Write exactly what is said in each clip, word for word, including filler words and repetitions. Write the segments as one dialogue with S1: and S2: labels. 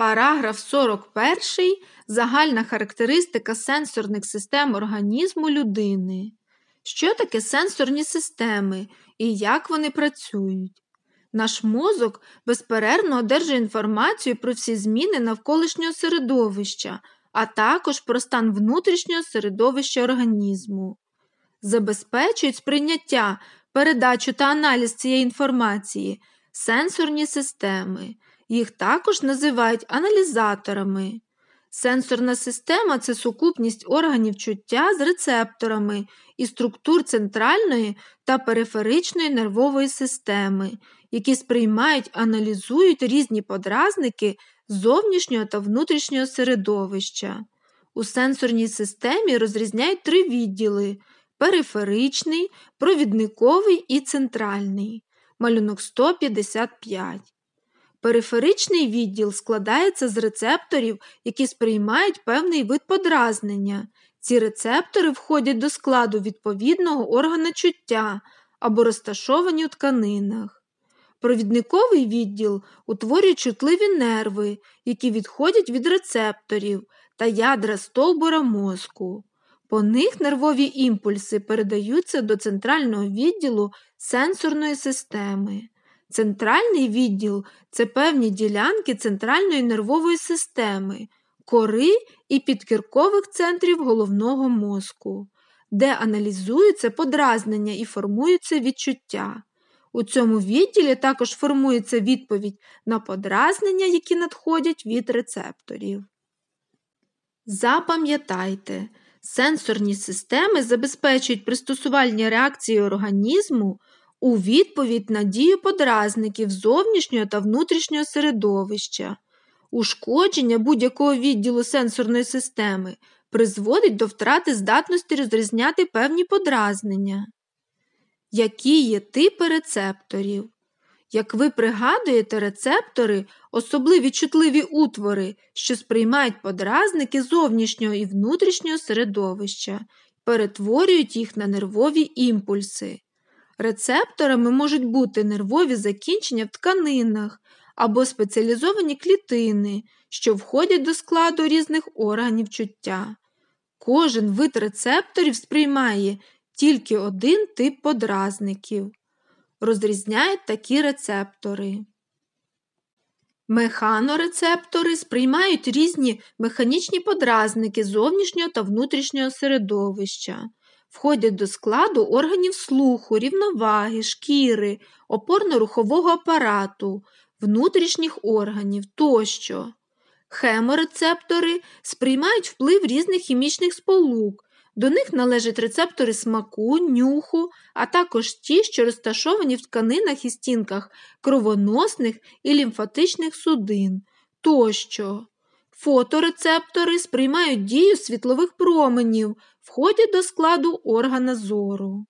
S1: Параграф сорок перший. Загальна характеристика сенсорних систем організму людини. Що таке сенсорні системи і як вони працюють? Наш мозок безперервно одержує інформацію про всі зміни навколишнього середовища, а також про стан внутрішнього середовища організму. Забезпечують сприйняття, передачу та аналіз цієї інформації сенсорні системи. Їх також називають аналізаторами. Сенсорна система – це сукупність органів чуття з рецепторами і структур центральної та периферичної нервової системи, які сприймають, аналізують різні подразники зовнішнього та внутрішнього середовища. У сенсорній системі розрізняють три відділи – периферичний, провідниковий і центральний. Малюнок сто п'ятдесят п'ять. Периферичний відділ складається з рецепторів, які сприймають певний вид подразнення. Ці рецептори входять до складу відповідного органа чуття або розташовані у тканинах. Провідниковий відділ утворює чутливі нерви, які відходять від рецепторів та ядра стовбура мозку. По них нервові імпульси передаються до центрального відділу сенсорної системи. Центральний відділ – це певні ділянки центральної нервової системи, кори і підкіркових центрів головного мозку, де аналізуються подразнення і формуються відчуття. У цьому відділі також формується відповідь на подразнення, які надходять від рецепторів. Запам'ятайте, сенсорні системи забезпечують пристосувальні реакції організму у відповідь на дію подразників зовнішнього та внутрішнього середовища. Ушкодження будь-якого відділу сенсорної системи призводить до втрати здатності розрізняти певні подразнення. Які є типи рецепторів? Як ви пригадуєте, рецептори – особливі чутливі утвори, що сприймають подразники зовнішнього і внутрішнього середовища, перетворюють їх на нервові імпульси. Рецепторами можуть бути нервові закінчення в тканинах або спеціалізовані клітини, що входять до складу різних органів чуття. Кожен вид рецепторів сприймає тільки один тип подразників. Розрізняють такі рецептори. Механорецептори сприймають різні механічні подразники зовнішнього та внутрішнього середовища. Входять до складу органів слуху, рівноваги, шкіри, опорно-рухового апарату, внутрішніх органів тощо. Хеморецептори сприймають вплив різних хімічних сполук. До них належать рецептори смаку, нюху, а також ті, що розташовані в тканинах і стінках кровоносних і лімфатичних судин тощо. Фоторецептори сприймають дію світлових променів, входять до складу органа зору.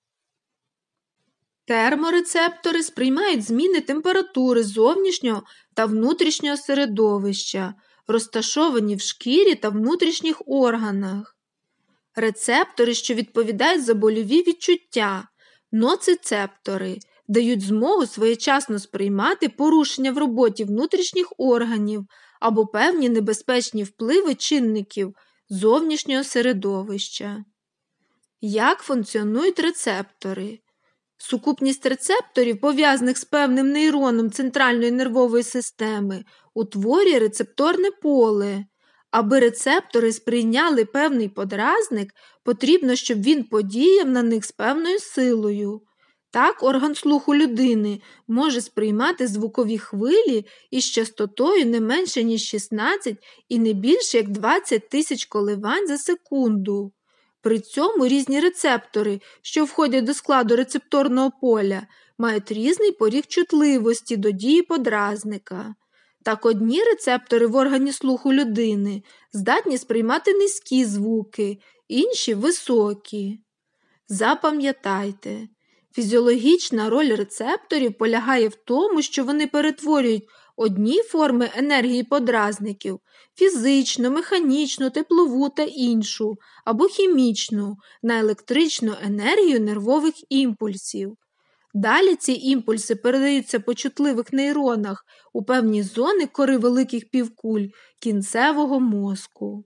S1: Терморецептори сприймають зміни температури зовнішнього та внутрішнього середовища, розташовані в шкірі та внутрішніх органах. Рецептори, що відповідають за больові відчуття, ноцицептори, дають змогу своєчасно сприймати порушення в роботі внутрішніх органів або певні небезпечні впливи чинників зовнішнього середовища. Як функціонують рецептори? Сукупність рецепторів, пов'язаних з певним нейроном центральної нервової системи, утворює рецепторне поле. Аби рецептори сприйняли певний подразник, потрібно, щоб він подіяв на них з певною силою. Так, орган слуху людини може сприймати звукові хвилі із частотою не менше, ніж шістнадцять і не більше, як двадцять тисяч коливань за секунду. При цьому різні рецептори, що входять до складу рецепторного поля, мають різний поріг чутливості до дії подразника. Так одні рецептори в органі слуху людини здатні сприймати низькі звуки, інші – високі. Запам'ятайте, фізіологічна роль рецепторів полягає в тому, що вони перетворюють одні форми енергії подразників – фізичну, механічну, теплову та іншу, або хімічну – на електричну енергію нервових імпульсів. Далі ці імпульси передаються по чутливих нейронах у певні зони кори великих півкуль кінцевого мозку.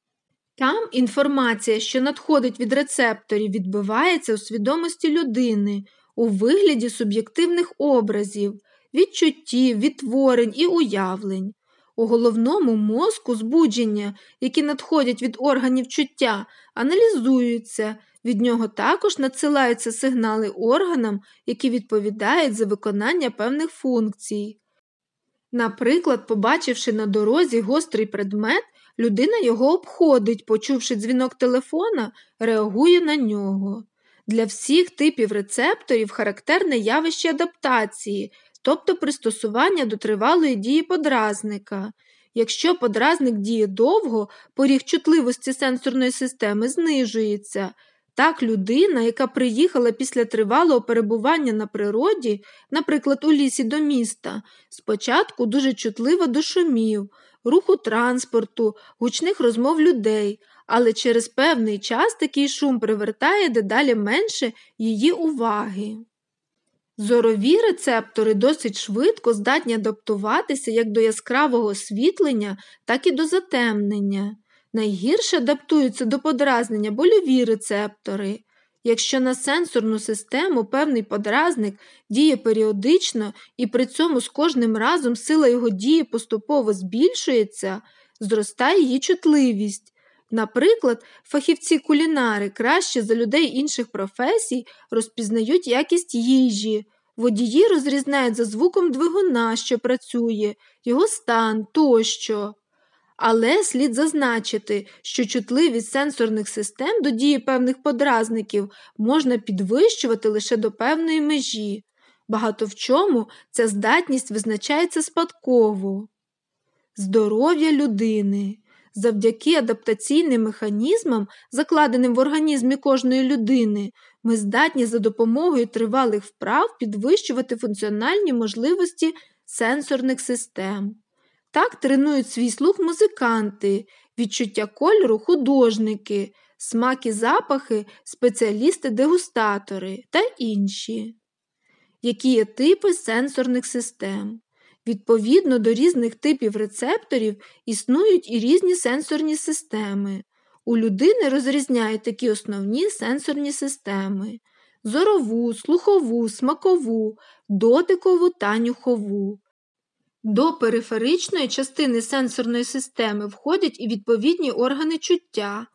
S1: Там інформація, що надходить від рецепторів, відбивається у свідомості людини у вигляді суб'єктивних образів, відчуттів, відтворень і уявлень. У головному мозку збудження, які надходять від органів чуття, аналізуються, від нього також надсилаються сигнали органам, які відповідають за виконання певних функцій. Наприклад, побачивши на дорозі гострий предмет, людина його обходить, почувши дзвінок телефона, реагує на нього. Для всіх типів рецепторів характерне явище адаптації, тобто пристосування до тривалої дії подразника. Якщо подразник діє довго, поріг чутливості сенсорної системи знижується. Так людина, яка приїхала після тривалого перебування на природі, наприклад, у лісі до міста, спочатку дуже чутлива до шумів, руху транспорту, гучних розмов людей, але через певний час такий шум привертає дедалі менше її уваги. Зорові рецептори досить швидко здатні адаптуватися як до яскравого освітлення, так і до затемнення. Найгірше адаптуються до подразнення больові рецептори. Якщо на сенсорну систему певний подразник діє періодично і при цьому з кожним разом сила його дії поступово збільшується, зростає її чутливість. Наприклад, фахівці-кулінари краще за людей інших професій розпізнають якість їжі, водії розрізняють за звуком двигуна, що працює, його стан тощо. Але слід зазначити, що чутливість сенсорних систем до дії певних подразників можна підвищувати лише до певної межі. Багато в чому ця здатність визначається спадково. Здоров'я людини. Завдяки адаптаційним механізмам, закладеним в організмі кожної людини, ми здатні за допомогою тривалих вправ підвищувати функціональні можливості сенсорних систем. Так тренують свій слух музиканти, відчуття кольору – художники, смак і запахи – спеціалісти-дегустатори та інші. Які є типи сенсорних систем? Відповідно до різних типів рецепторів існують і різні сенсорні системи. У людини розрізняють такі основні сенсорні системи – зорову, слухову, смакову, дотикову та нюхову. До периферичної частини сенсорної системи входять і відповідні органи чуття.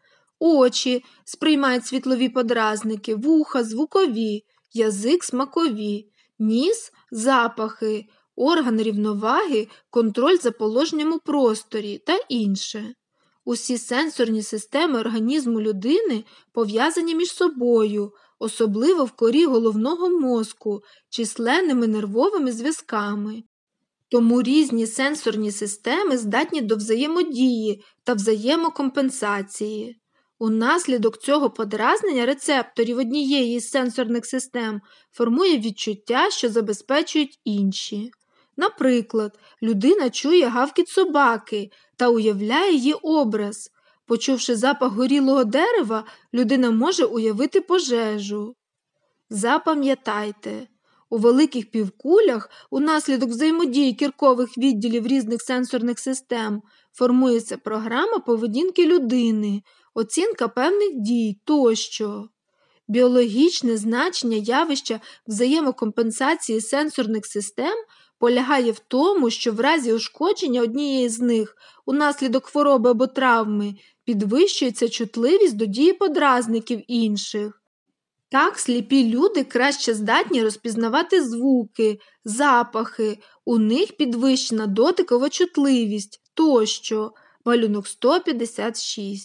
S1: Очі сприймають світлові подразники, вуха – звукові, язик – смакові, ніс – запахи, орган рівноваги – контроль за положенням у просторі та інше. Усі сенсорні системи організму людини пов'язані між собою, особливо в корі головного мозку, численними нервовими зв'язками. Тому різні сенсорні системи здатні до взаємодії та взаємокомпенсації. Унаслідок цього подразнення рецепторів однієї із сенсорних систем формує відчуття, що забезпечують інші. Наприклад, людина чує гавкіт собаки та уявляє її образ. Почувши запах горілого дерева, людина може уявити пожежу. Запам'ятайте, у великих півкулях унаслідок взаємодії кіркових відділів різних сенсорних систем формується програма поведінки людини, оцінка певних дій тощо. Біологічне значення явища взаємокомпенсації сенсорних систем полягає в тому, що в разі ушкодження однієї з них унаслідок хвороби або травми підвищується чутливість до дії подразників інших. Так, сліпі люди краще здатні розпізнавати звуки, запахи, у них підвищена дотикова чутливість тощо. Малюнок сто п'ятдесят шість.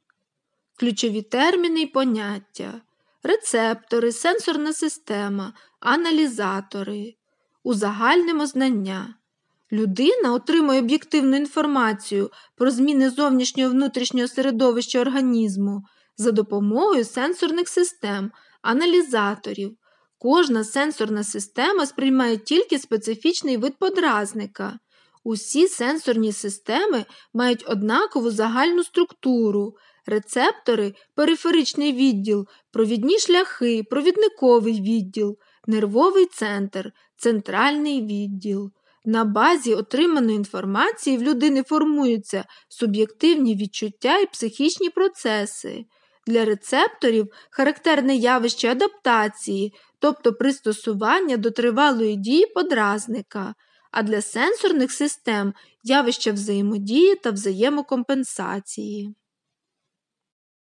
S1: Ключові терміни і поняття. Рецептори, сенсорна система, аналізатори. Узагальнимо знання. Людина отримує об'єктивну інформацію про зміни зовнішнього і внутрішнього середовища організму за допомогою сенсорних систем, аналізаторів. Кожна сенсорна система сприймає тільки специфічний вид подразника. Усі сенсорні системи мають однакову загальну структуру. Рецептори – периферичний відділ, провідні шляхи, провідниковий відділ, Нервовий центр – центральний відділ. На базі отриманої інформації в людини формуються суб'єктивні відчуття і психічні процеси. Для рецепторів характерне явище адаптації, тобто пристосування до тривалої дії подразника, а для сенсорних систем – явище взаємодії та взаємокомпенсації.